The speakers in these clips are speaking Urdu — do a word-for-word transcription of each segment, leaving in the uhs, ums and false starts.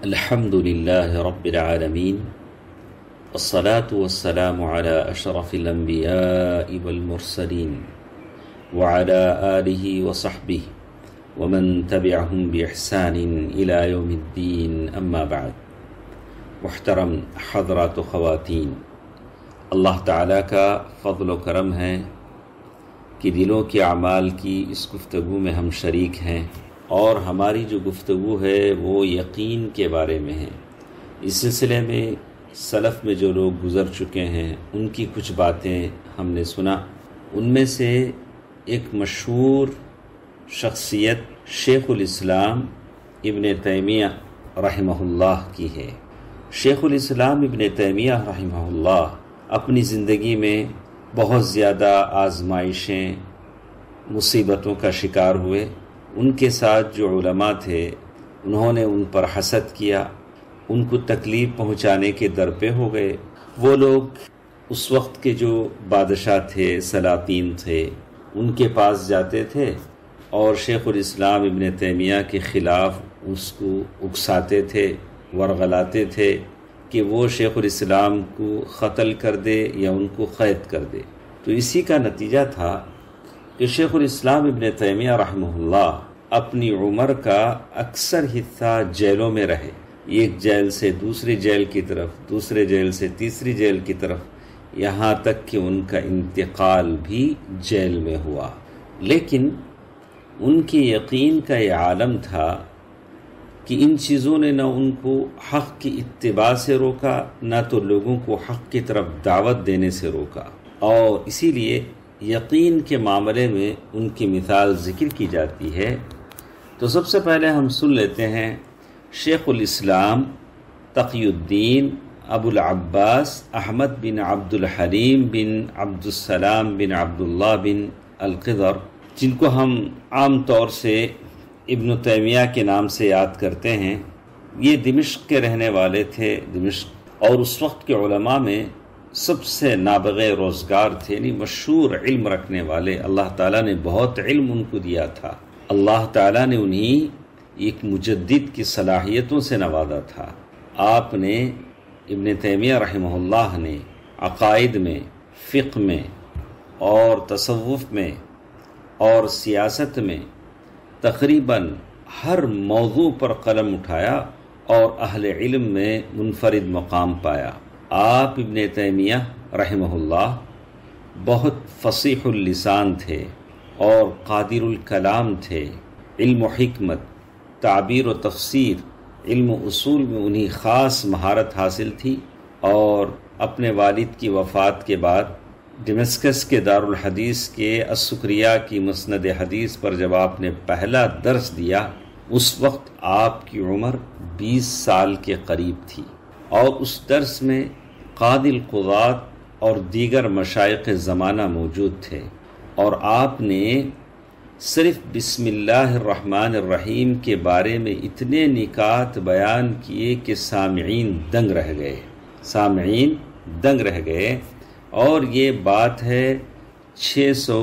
الحمد لله رب العالمين والصلاة والسلام على أشرف الأنبياء والمرسلين وعلى آله وصحبه ومن تبعهم بإحسان إلى يوم الدين أما بعد. محترم حضرات و خواتین، اللہ تعالیٰ کا فضل و کرم ہے کہ دلوں کے اعمال کی اس گفتگو میں ہم شریک ہیں، اور ہماری جو گفتگو ہے وہ یقین کے بارے میں ہے۔ اس سلسلے میں سلف میں جو لوگ گزر چکے ہیں ان کی کچھ باتیں ہم نے سنا۔ ان میں سے ایک مشہور شخصیت شیخ الاسلام ابن تیمیہ رحمہ اللہ کی ہے۔ شیخ الاسلام ابن تیمیہ رحمہ اللہ اپنی زندگی میں بہت زیادہ آزمائشیں، مصیبتوں کا شکار ہوئے۔ ان کے ساتھ جو علماء تھے انہوں نے ان پر حسد کیا، ان کو تکلیف پہنچانے کے در پہ ہو گئے۔ وہ لوگ اس وقت کے جو بادشاہ تھے، سلاطین تھے، ان کے پاس جاتے تھے اور شیخ الاسلام ابن تیمیہ کے خلاف اس کو اکساتے تھے، ورغلاتے تھے کہ وہ شیخ الاسلام کو قتل کر دے یا ان کو قید کر دے۔ تو اسی کا نتیجہ تھا کہ شیخ الاسلام ابن تیمیہ رحمہ اللہ اپنی عمر کا اکثر حصہ جیلوں میں رہے، ایک جیل سے دوسری جیل کی طرف، دوسرے جیل سے تیسری جیل کی طرف، یہاں تک کہ ان کا انتقال بھی جیل میں ہوا۔ لیکن ان کی یقین کا یہ عالم تھا کہ ان چیزوں نے نہ ان کو حق کی اتباع سے روکا، نہ تو لوگوں کو حق کی طرف دعوت دینے سے روکا، اور اسی لیے یقین کے معاملے میں ان کی مثال ذکر کی جاتی ہے۔ تو سب سے پہلے ہم سن لیتے ہیں شیخ الاسلام تقی الدین ابو العباس احمد بن عبد الحلیم بن عبد السلام بن عبداللہ بن القدر، جن کو ہم عام طور سے ابن تیمیہ کے نام سے یاد کرتے ہیں۔ یہ دمشق کے رہنے والے تھے، دمشق، اور اس وقت کے علماء میں سب سے نابغہ روزگار تھے، یعنی مشہور علم رکھنے والے۔ اللہ تعالیٰ نے بہت علم ان کو دیا تھا، اللہ تعالیٰ نے انہیں ایک مجدد کی صلاحیتوں سے نوازا تھا۔ آپ نے ابن تیمیہ رحمہ اللہ نے عقائد میں، فقہ میں اور تصوف میں اور سیاست میں تقریباً ہر موضوع پر قلم اٹھایا اور اہل علم میں منفرد مقام پایا۔ آپ ابن تیمیہ رحمہ اللہ بہت فصیح اللسان تھے اور قادر الکلام تھے۔ علم و حکمت، تعبیر و تفسیر، علم و اصول میں انہیں خاص مہارت حاصل تھی، اور اپنے والد کی وفات کے بعد ڈمسکس کے دارالحدیث کے السکریہ کی مسند حدیث پر جب آپ نے پہلا درس دیا، اس وقت آپ کی عمر بیس سال کے قریب تھی، اور اس درس میں قاضی القضات اور دیگر مشائخ زمانہ موجود تھے، اور آپ نے صرف بسم اللہ الرحمن الرحیم کے بارے میں اتنے نکات بیان کیے کہ سامعین دنگ رہ گئے، سامعین دنگ رہ گئے۔ اور یہ بات ہے چھ سو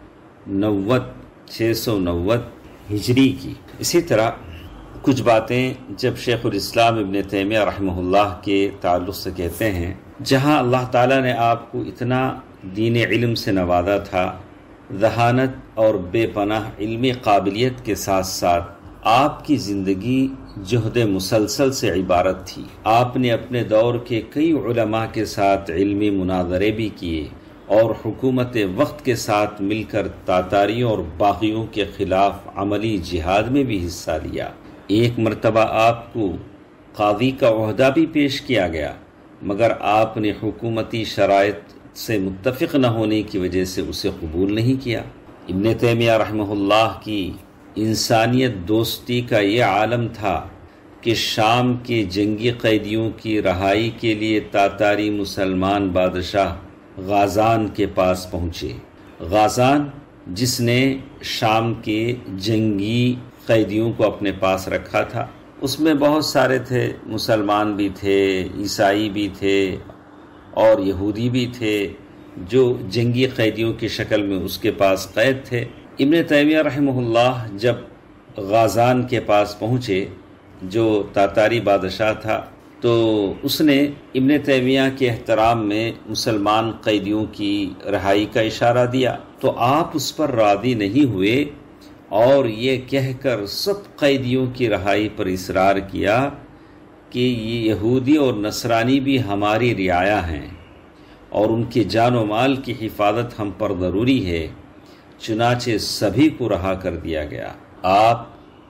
نوت چھ سو نوت ہجری کی۔ اسی طرح کچھ باتیں جب شیخ الاسلام ابن تیمیہ رحمہ اللہ کے تعلق سے کہتے ہیں، جہاں اللہ تعالیٰ نے آپ کو اتنا دین علم سے نوازا تھا، ذہانت اور بے پناہ علمی قابلیت کے ساتھ ساتھ آپ کی زندگی جہد مسلسل سے عبارت تھی۔ آپ نے اپنے دور کے کئی علماء کے ساتھ علمی مناظرے بھی کیے، اور حکومت وقت کے ساتھ مل کر تاتاریوں اور باغیوں کے خلاف عملی جہاد میں بھی حصہ لیا۔ ایک مرتبہ آپ کو قاضی کا عہدہ بھی پیش کیا گیا، مگر آپ نے حکومتی شرائط سے متفق نہ ہونے کی وجہ سے اسے قبول نہیں کیا۔ ابن تیمیہ رحمہ اللہ کی انسانیت دوستی کا یہ عالم تھا کہ شام کے جنگی قیدیوں کی رہائی کے لیے تاتاری مسلمان بادشاہ غازان کے پاس پہنچے۔ غازان جس نے شام کے جنگی قیدیوں کو اپنے پاس رکھا تھا، اس میں بہت سارے تھے، مسلمان بھی تھے، عیسائی بھی تھے اور یہودی بھی تھے، جو جنگی قیدیوں کی شکل میں اس کے پاس قید تھے۔ ابن تیمیہ رحمہ اللہ جب غازان کے پاس پہنچے، جو تاتاری بادشاہ تھا، تو اس نے ابن تیمیہ کے احترام میں مسلمان قیدیوں کی رہائی کا اشارہ دیا، تو آپ اس پر راضی نہیں ہوئے اور یہ کہہ کر سب قیدیوں کی رہائی پر اصرار کیا کہ یہ یہودی اور نصرانی بھی ہماری رعایا ہیں اور ان کے جان و مال کی حفاظت ہم پر ضروری ہے۔ چنانچہ سبھی کو رہا کر دیا گیا۔ آپ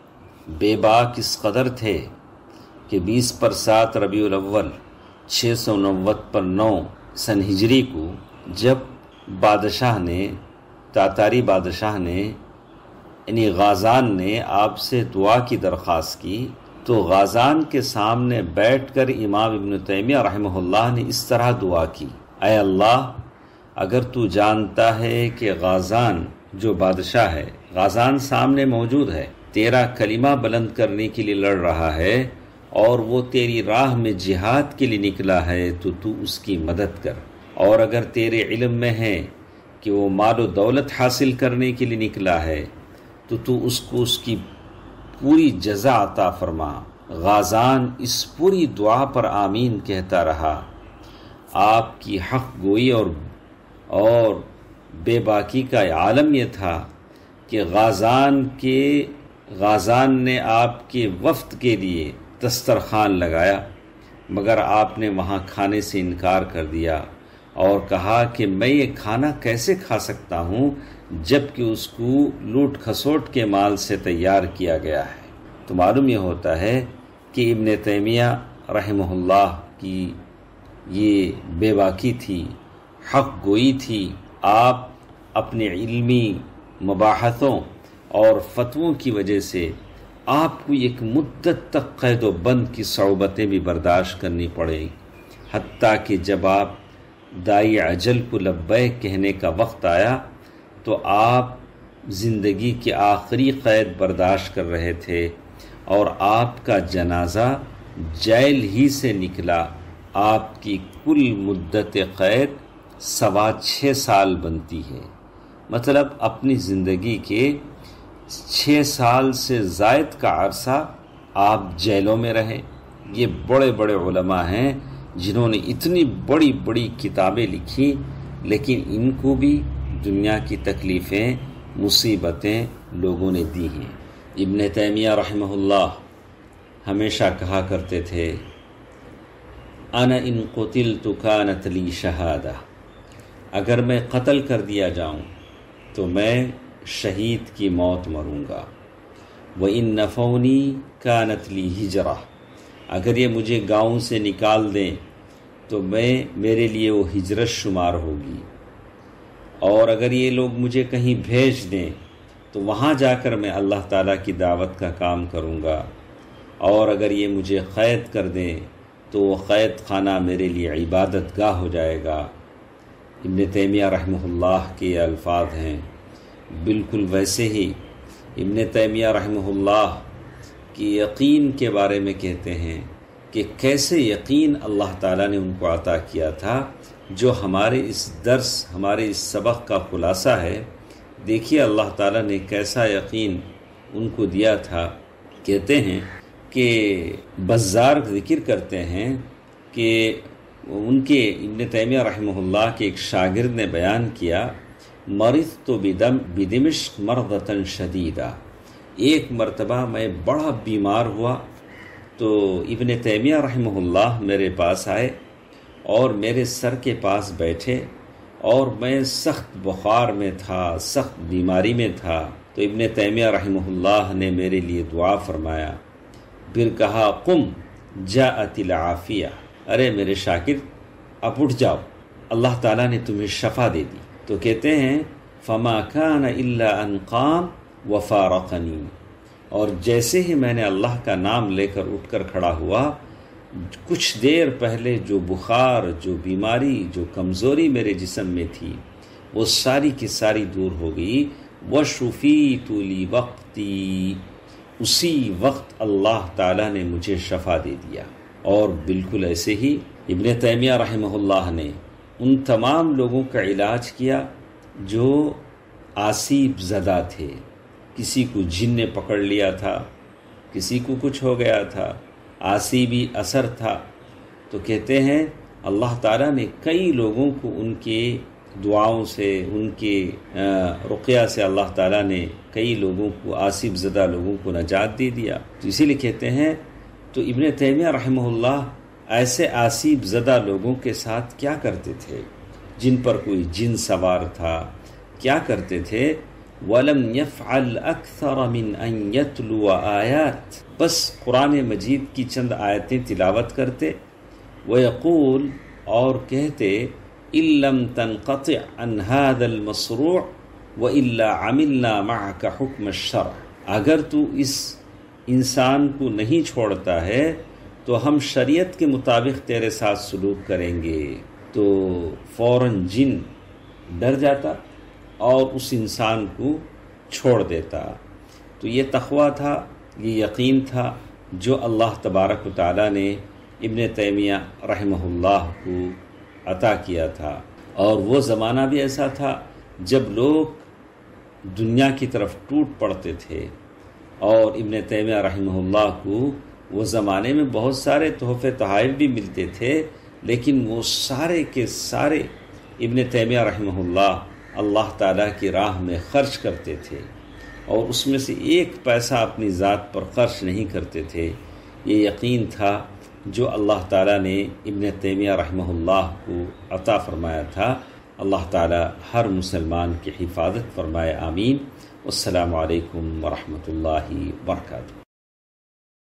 بے باک اس قدر تھے کہ بیس پر سات ربیع الاول چھ سو نوت پر نو سن ہجری کو جب بادشاہ نے تاتاری بادشاہ نے یعنی غازان نے آپ سے دعا کی درخواست کی، تو غازان کے سامنے بیٹھ کر امام ابن تیمیہ رحمہ اللہ نے اس طرح دعا کی: اے اللہ، اگر تو جانتا ہے کہ غازان جو بادشاہ ہے، غازان سامنے موجود ہے، تیرا کلمہ بلند کرنے کے لیے لڑ رہا ہے اور وہ تیری راہ میں جہاد کے لیے نکلا ہے، تو تو اس کی مدد کر، اور اگر تیرے علم میں ہے کہ وہ مال و دولت حاصل کرنے کے لیے نکلا ہے تو تو اس کو اس کی پوری جزا عطا فرما۔ غازان اس پوری دعا پر آمین کہتا رہا۔ آپ کی حق گوئی اور اور بے باکی کا عالم یہ تھا کہ غازان کے غازان نے آپ کے وفد کے لیے دسترخوان لگایا، مگر آپ نے وہاں کھانے سے انکار کر دیا اور کہا کہ میں یہ کھانا کیسے کھا سکتا ہوں جب کہ اس کو لوٹ کھسوٹ کے مال سے تیار کیا گیا ہے۔ تو معلوم یہ ہوتا ہے کہ ابن تیمیہ رحمہ اللہ کی یہ بے باکی تھی، حق گوئی تھی۔ آپ اپنے علمی مباحثوں اور فتووں کی وجہ سے آپ کو ایک مدت تک قید و بند کی صعوبتیں بھی برداشت کرنی پڑیں، حتیٰ کہ جب آپ دائی اجل کو لبیک کہنے کا وقت آیا تو آپ زندگی کے آخری قید برداشت کر رہے تھے اور آپ کا جنازہ جیل ہی سے نکلا۔ آپ کی کل مدت قید سوا چھ سال بنتی ہے، مطلب اپنی زندگی کے چھ سال سے زائد کا عرصہ آپ جیلوں میں رہے۔ یہ بڑے بڑے علماء ہیں جنہوں نے اتنی بڑی بڑی کتابیں لکھی، لیکن ان کو بھی دنیا کی تکلیفیں، مصیبتیں لوگوں نے دی ہیں۔ ابن تیمیہ رحمہ اللہ ہمیشہ کہا کرتے تھے: انا ان قتلت کانت لی شہادہ، اگر میں قتل کر دیا جاؤں تو میں شہید کی موت مروں گا۔ وَإِن نَفَوْنِي كَانَتْ لِي ہجرہ، اگر یہ مجھے گاؤں سے نکال دیں تو میں میرے لیے وہ ہجرت شمار ہوگی، اور اگر یہ لوگ مجھے کہیں بھیج دیں تو وہاں جا کر میں اللہ تعالیٰ کی دعوت کا کام کروں گا، اور اگر یہ مجھے قید کر دیں تو وہ قید خانہ میرے لیے عبادت گاہ ہو جائے گا۔ ابن تیمیہ رحمہ اللہ کے الفاظ ہیں۔ بالکل ویسے ہی ابن تیمیہ رحمہ اللہ کی یقین کے بارے میں کہتے ہیں کہ کیسے یقین اللہ تعالیٰ نے ان کو عطا کیا تھا، جو ہمارے اس درس ہمارے اس سبق کا خلاصہ ہے۔ دیکھیے اللہ تعالیٰ نے کیسا یقین ان کو دیا تھا۔ کہتے ہیں کہ بزار ذکر کرتے ہیں کہ ان کے ابن تیمیہ رحمہ اللہ کے ایک شاگرد نے بیان کیا: مرضت بدم بدمشق مرضۃ شدیدہ، ایک مرتبہ میں بڑا بیمار ہوا تو ابن تیمیہ رحمہ اللہ میرے پاس آئے اور میرے سر کے پاس بیٹھے، اور میں سخت بخار میں تھا، سخت بیماری میں تھا۔ تو ابن تیمیہ رحمہ اللہ نے میرے لیے دعا فرمایا، پھر کہا: قم جاءت العافیہ، ارے میرے شاگرد اب اٹھ جاؤ، اللہ تعالیٰ نے تمہیں شفا دے دی۔ تو کہتے ہیں: فما کان الا ان قام وفارقنی، اور جیسے ہی میں نے اللہ کا نام لے کر اٹھ کر کھڑا ہوا، کچھ دیر پہلے جو بخار، جو بیماری، جو کمزوری میرے جسم میں تھی، وہ ساری کی ساری دور ہو گئی۔ وشفیت لوقتی، اسی وقت اللہ تعالیٰ نے مجھے شفا دے دیا۔ اور بالکل ایسے ہی ابن تیمیہ رحمہ اللہ نے ان تمام لوگوں کا علاج کیا جو آسیب زدہ تھے۔ کسی کو جن نے پکڑ لیا تھا، کسی کو کچھ ہو گیا تھا، آسیبی اثر تھا، تو کہتے ہیں اللہ تعالیٰ نے کئی لوگوں کو ان کے دعاؤں سے، ان کے رقیہ سے اللہ تعالیٰ نے کئی لوگوں کو، آسیب زدہ لوگوں کو نجات دے دیا۔ تو اسی لیے کہتے ہیں، تو ابن تیمیہ رحمہ اللہ ایسے آسیب زدہ لوگوں کے ساتھ کیا کرتے تھے جن پر کوئی جن سوار تھا؟ کیا کرتے تھے؟ وَلَمْ يَفْعَلْ أَكْثَرَ مِنْ أَنْ يَتْلُوَ آیات، بس قرآن مجید کی چند آیتیں تلاوت کرتے، وَيَقُول، اور کہتے، إِن لَمْ تَنْقَطِعْ عَنْ هَذَا الْمَصْرُوعِ وَإِلَّا عَمِلْنَا مَعَكَ حُكْمَ الشَّرْعِ، اگر تو اس انسان کو نہیں چھوڑتا ہے تو ہم شریعت کے مطابق تیرے ساتھ سلوک کریں گے۔ تو فوراً جن ڈر جاتا اور اس انسان کو چھوڑ دیتا۔ تو یہ تقویٰ تھا، یہ یقین تھا جو اللہ تبارک و تعالیٰ نے ابن تیمیہ رحمہ اللہ کو عطا کیا تھا۔ اور وہ زمانہ بھی ایسا تھا جب لوگ دنیا کی طرف ٹوٹ پڑتے تھے، اور ابن تیمیہ رحمہ اللہ کو وہ زمانے میں بہت سارے تحفے تحائف بھی ملتے تھے، لیکن وہ سارے کے سارے ابن تیمیہ رحمہ اللہ اللہ تعالیٰ کی راہ میں خرچ کرتے تھے، اور اس میں سے ایک پیسہ اپنی ذات پر خرچ نہیں کرتے تھے۔ یہ یقین تھا جو اللہ تعالیٰ نے ابن تیمیہ رحمہ اللہ کو عطا فرمایا تھا۔ اللہ تعالیٰ ہر مسلمان کی حفاظت فرمائے، آمین۔ السلام علیکم ورحمۃ اللہ وبرکاتہ۔